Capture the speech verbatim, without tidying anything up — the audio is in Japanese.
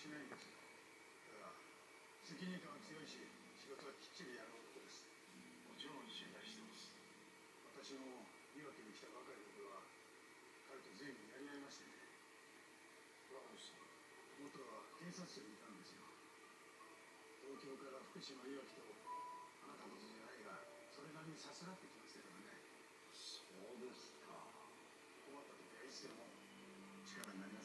しないんです。ただ責任感は強いし、仕事はきっちりやる男です。 もちろん信頼してます。 私も岩手に来たばかりの頃は彼と随分やり合いましてね。 若林さん、 元は警察署にいたんですよ。東京から福島いわきと、あなたことじゃないがそれなりにさすらってきましたからね。 そうですか。 困った時はいつでも力になります。